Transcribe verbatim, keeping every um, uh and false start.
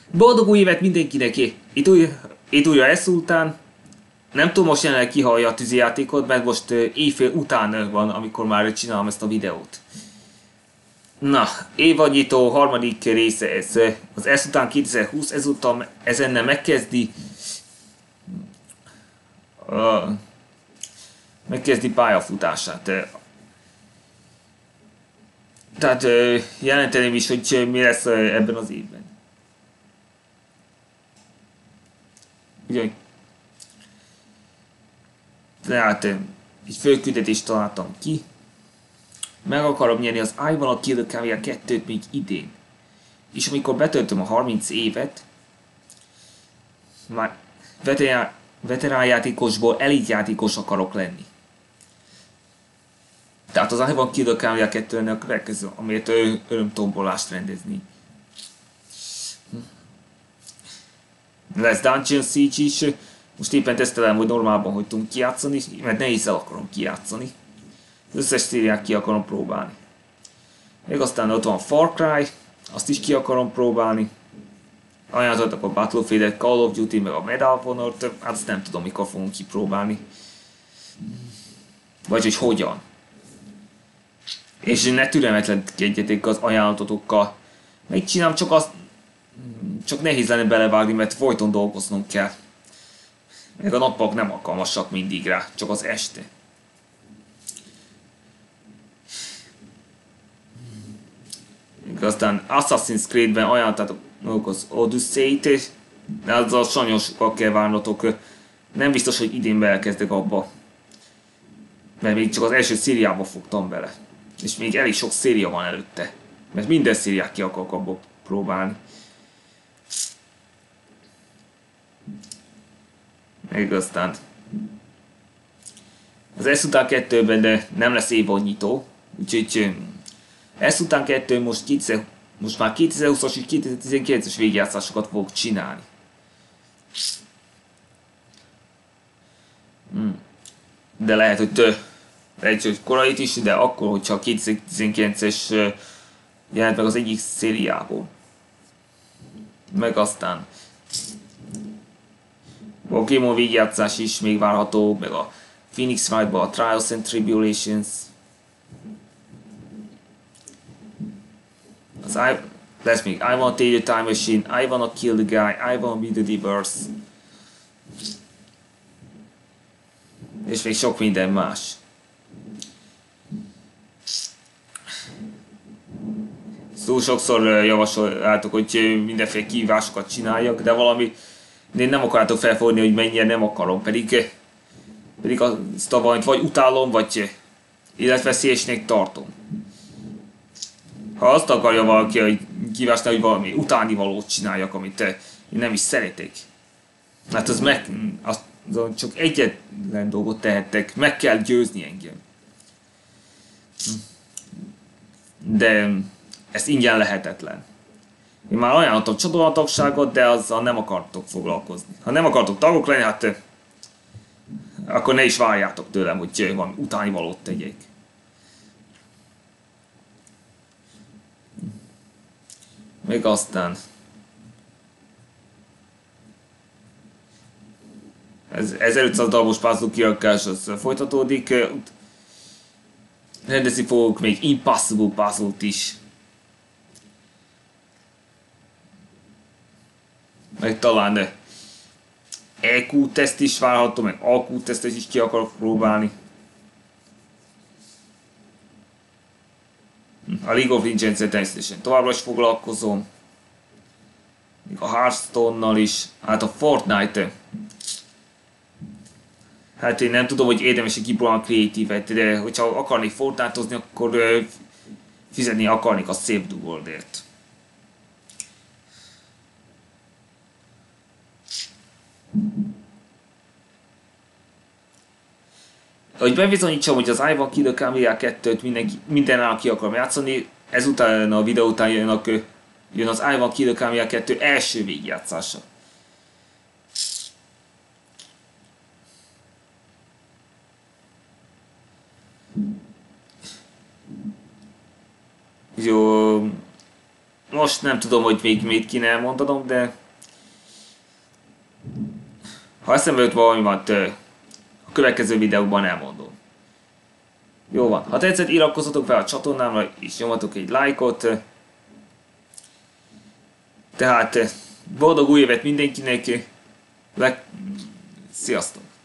Boldog új évet mindenkinek! Itt, új, itt újra ez után. Nem tudom most jelenleg ki hallja a tűzijátékot, mert most uh, éjfél után van, amikor már csinálom ezt a videót. Na, évadnyitó harmadik része ez. Az ez után kétezer-húsz, ezután ezennel megkezdi uh, megkezdi pályafutását. Tehát uh, jelenteném is, hogy mi lesz uh, ebben az évben. Ugye, tehát egy főküldetést találtam ki. Meg akarom nyerni az I Wanna Kill the Caviar kettőt még idén. És amikor betöltöm a harminc évet, már veterán, veterán játékosból elit játékos akarok lenni. Tehát az I Wanna Kill the Caviar kettőnek a következő, amiért örömtombolást rendezni. Lesz Dungeon Siege is. Most éppen tesztelem, hogy normálban hogy tudunk kijátszani, mert nehézzel akarom kijátszani. Az összes szériát ki akarom próbálni. Még aztán ott van Far Cry, azt is ki akarom próbálni. Ajánlottak a Battlefield-et, Call of Duty, meg a Medal of Honor-t, hát azt nem tudom mikor fogunk kipróbálni. Vagy hogy hogyan. És ne türelmetlenkedjetek az ajánlatotokkal. Megcsinálom, csak azt csak nehéz lenne belevágni, mert folyton dolgoznom kell. Meg a nappal nem alkalmasak mindig rá, csak az este. Aztán Assassin's Creed-ben ajánlottátok az Odyssey-t, de azzal sanyosokkal kell várnotok. Nem biztos, hogy idén belekezdek abba. Mert még csak az első szériába fogtam bele. És még elég sok széria van előtte. Mert minden szériát ki akarok abba próbálni. Meg aztán az ez után kettőben de nem lesz évadnyitó, úgyhogy ez után kettő most, kétezer, most már kétezer-húszas és kétezer-tizenkilences végigjátszásokat fogok csinálni. Hmm. De lehet, hogy tő, lehet, hogy korait is, de akkor, hogyha a kétezer-tizenkilences jelent meg az egyik szériából. Meg aztán a Pokémon végigjátszás is még várható, meg a Phoenix Wright-ba a Trials and Tribulations. Az I, lesz még I Wanna Take the Time Machine, I Wanna Kill the Guy, I Wanna Be the Diverse. És még sok minden más. Túl sokszor javasoljátok, hogy mindenféle kihívásokat csináljak, de valami én nem akarjátok felfogni, hogy mennyire nem akarom, pedig, pedig azt a valamit vagy utálom, vagy életveszélyesnek tartom. Ha azt akarja valaki, hogy kívásnál, hogy valami utánivalót csináljak, amit én nem is szeretek, hát az meg, azt, csak egyetlen dolgot tehettek, meg kell győzni engem. De ez ingyen lehetetlen. Én már ajánlottam csatornatagságot, de azzal nem akartok foglalkozni. Ha nem akartok tagok lenni, hát akkor ne is várjátok tőlem, hogy valami utánivalót tegyek. Még aztán ez ezerötszáz darabos puzzle kirakás, az folytatódik. Rendezni fogok még Impossible Puzzle-t is. Meg talán E Q teszt is várható, meg A Q tesztet is ki akarok próbálni. A League of Legends-et természetesen továbbra is foglalkozom. Még a Hearthstone-nal is. Hát a Fortnite. Hát én nem tudom, hogy érdemes-e kipróbálni a Creative-et, de hogyha akarnék Fortnite-ozni, akkor fizetni akarnék a Save the World-ért. Hogy bebizonyítsam, hogy az I Wanna Kill the Caviar kettőt mindenki, mindenáll ki akarom játszani, ezután a videó után jön, a, jön az I Wanna Kill the Caviar kettő első végigjátszása. Jó, most nem tudom, hogy még mit kéne elmondanom, de ha eszembe jut valami van, a következő videóban elmondom. Jó van, ha tetszett, iratkozzatok fel a csatornámra, és nyomatok egy lájkot. Tehát boldog új évet mindenkinek, Leg... sziasztok!